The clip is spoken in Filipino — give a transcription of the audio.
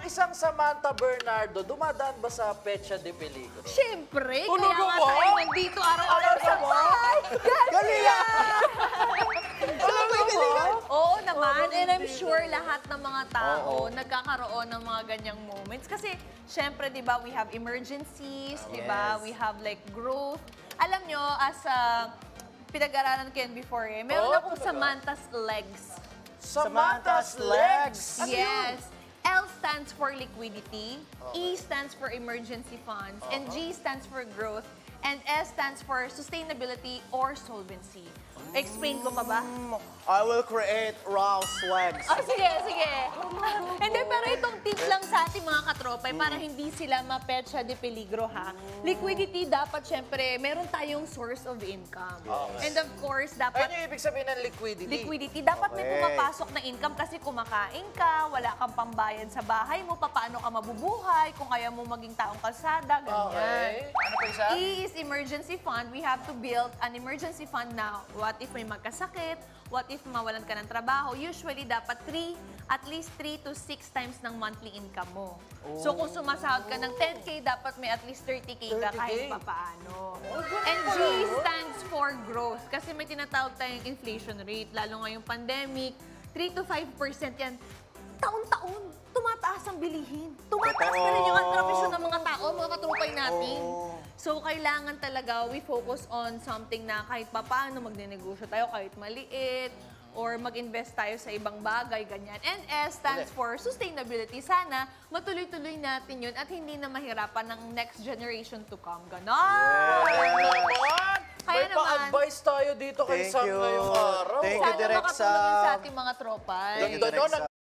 isang Samantha Bernardo, dumadaan ba sa Petsa de Peligro? Siyempre, Tulog kaya nga ako? tayo nandito araw-araw sa bahay. Galia! Oo naman, and I'm sure lahat ng mga tao nagkakaroon ng mga ganyang moments. Kasi, syempre, di ba, we have emergencies, di ba, we have like growth. Alam nyo, as pinag-aralan ko yan before meron akong Samantha's Legs. Samantha's Legs! Yes. L stands for liquidity, E stands for emergency funds, and G stands for growth, and S stands for sustainability or solvency. Explain ko pa ba? I will create Ralph's legs. Oh, sige, sige. Hindi, pero itong tip lang sa ating mga katropay para hindi sila mapetsa de peligro, ha? Liquidity, dapat syempre, meron tayong source of income. And of course, dapat... Ano yung ibig sabihin ng liquidity? Liquidity. Dapat may pumapasok na income kasi kumakain ka, wala kang pambayad sa bahay mo, paano ka mabubuhay, kung kaya mo maging taong kalsada, ganyan. Okay. Ano pa isa? E is emergency fund. We have to build an emergency fund now. What if may magkasakit? What if mawalan ka ng trabaho? Usually, dapat at least 3 to 6 times ng monthly income mo. So, kung sumasahod ka ng 10K, dapat may at least 30K ka kahit papaano. And G stands for growth. Kasi may tinatawag tayong inflation rate. Lalo ngayong pandemic, 3 to 5% yan. Taon-taon, tumataas ang bilihin. Tumataas pa rin yung antrapisyon ng mga tao, mga katrupay natin. So, kailangan talaga we focus on something na kahit papaano magnenegosyo tayo, kahit maliit, or mag-invest tayo sa ibang bagay, ganyan. And S stands for sustainability. Sana matuloy-tuloy natin yun at hindi na mahirapan ng next generation to come. Ganon! May pa-advise tayo dito kay Sam ngayong araw. Thank you, Sana Direk makatulong yun sa Sam. ating mga tropa. Ganda nun,